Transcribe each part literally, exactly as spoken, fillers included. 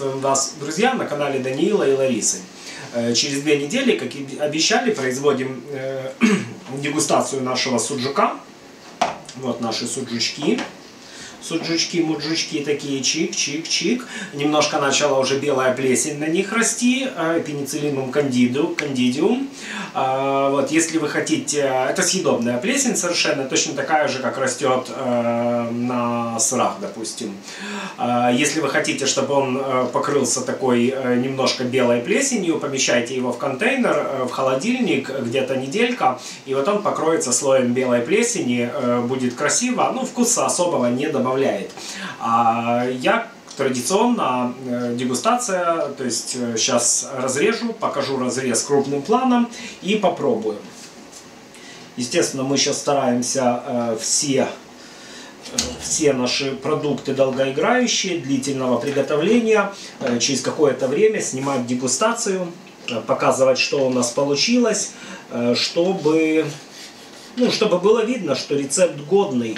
Приветствуем вас, друзья, на канале Даниила и Ларисы. Через две недели, как и обещали, производим дегустацию нашего суджука. Вот наши суджучки. Суджучки, муджучки такие, чик-чик-чик. Немножко начала уже белая плесень на них расти. Пенициллинум кандидиум. Вот, если вы хотите... Это съедобная плесень совершенно, точно такая же, как растет на сырах, допустим. Если вы хотите, чтобы он покрылся такой немножко белой плесенью, помещайте его в контейнер, в холодильник, где-то неделька, и вот он покроется слоем белой плесени, будет красиво, ну, вкуса особого не добавляется. А я традиционно э, дегустация, то есть э, сейчас разрежу, покажу разрез крупным планом и попробуем. Естественно, мы сейчас стараемся э, все, э, все наши продукты долгоиграющие, длительного приготовления, э, через какое-то время снимать дегустацию, э, показывать, что у нас получилось, э, чтобы, ну, чтобы было видно, что рецепт годный.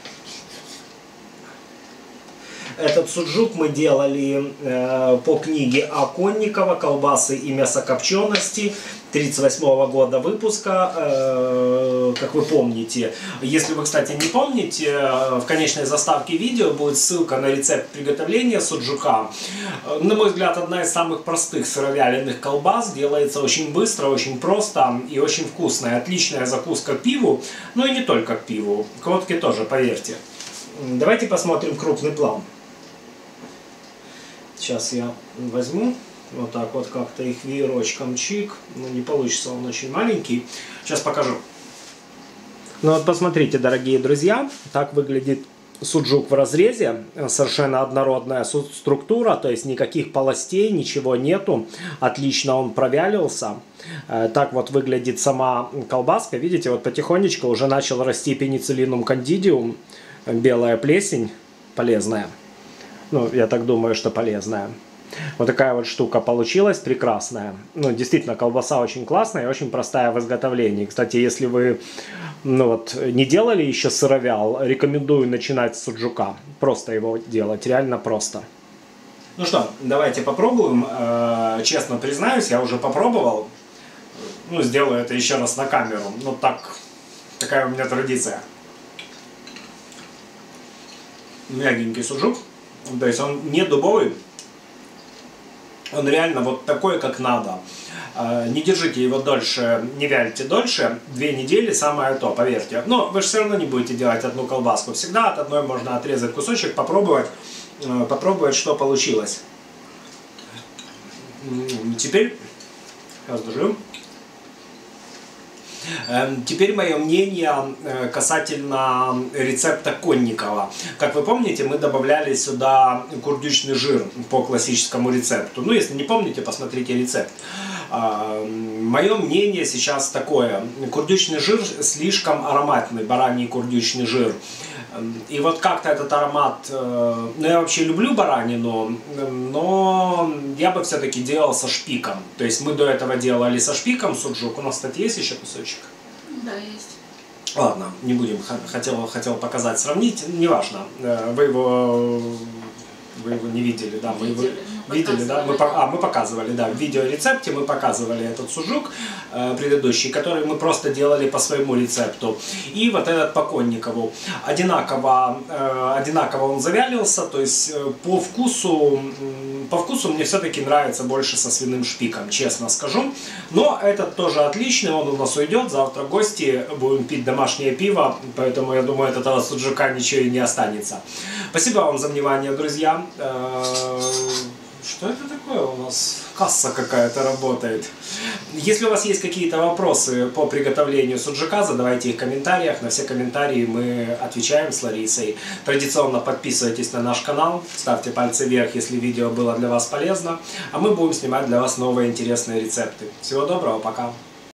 Этот суджук мы делали э, по книге А. Конникова «Колбасы и мясокопчености» тридцать восьмого года выпуска, э, как вы помните. Если вы, кстати, не помните, в конечной заставке видео будет ссылка на рецепт приготовления суджука. На мой взгляд, одна из самых простых сыровяленых колбас, делается очень быстро, очень просто и очень вкусная. Отличная закуска к пиву, но и не только к пиву, к водке тоже, поверьте. Давайте посмотрим крупный план. Сейчас я возьму вот так вот как-то их веерочком чик. Ну, не получится, он очень маленький. Сейчас покажу. Ну вот посмотрите, дорогие друзья, так выглядит суджук в разрезе. Совершенно однородная структура, то есть никаких полостей, ничего нету. Отлично он провялился. Так вот выглядит сама колбаска. Видите, вот потихонечку уже начал расти пенициллинум кандидиум. Белая плесень, полезная. Ну, я так думаю, что полезная. Вот такая вот штука получилась, прекрасная. Ну, действительно, колбаса очень классная и очень простая в изготовлении. Кстати, если вы ну, вот, не делали еще сыровял, рекомендую начинать с суджука. Просто его делать, реально просто. Ну что, давайте попробуем. Честно признаюсь, я уже попробовал. Ну, сделаю это еще раз на камеру. Ну, так, такая у меня традиция. Мягенький суджук. То есть он не дубовый, он реально вот такой, как надо. Не держите его дольше, не вяльте дольше, две недели самое то, поверьте. Но вы же все равно не будете делать одну колбаску. Всегда от одной можно отрезать кусочек, попробовать, попробовать, что получилось. Теперь, разложим. Теперь мое мнение касательно рецепта Конникова. Как вы помните, мы добавляли сюда курдючный жир по классическому рецепту. Ну, если не помните, посмотрите рецепт. Мое мнение сейчас такое. Курдючный жир слишком ароматный, бараний курдючный жир. И вот как-то этот аромат, ну я вообще люблю баранину, но я бы все-таки делал со шпиком. То есть мы до этого делали со шпиком суджук. У нас, кстати, есть еще кусочек? Да, есть. Ладно, не будем, хотел, хотел показать, сравнить, неважно. Вы его, вы его не видели, да? Мы видели, его, видели, да? Мы, а, мы показывали, да, в видеорецепте мы показывали этот суджук э, предыдущий, который мы просто делали по своему рецепту. И вот этот по Конникову. Одинаково, э, одинаково он завялился, то есть э, по вкусу, э, по вкусу мне все-таки нравится больше со свиным шпиком, честно скажу. Но этот тоже отличный, он у нас уйдет. Завтра гости, будем пить домашнее пиво, поэтому я думаю, от этого суджука ничего и не останется. Спасибо вам за внимание, друзья. Что это такое у нас? Касса какая-то работает. Если у вас есть какие-то вопросы по приготовлению суджука, задавайте их в комментариях. На все комментарии мы отвечаем с Ларисой. Традиционно подписывайтесь на наш канал, ставьте пальцы вверх, если видео было для вас полезно. А мы будем снимать для вас новые интересные рецепты. Всего доброго, пока!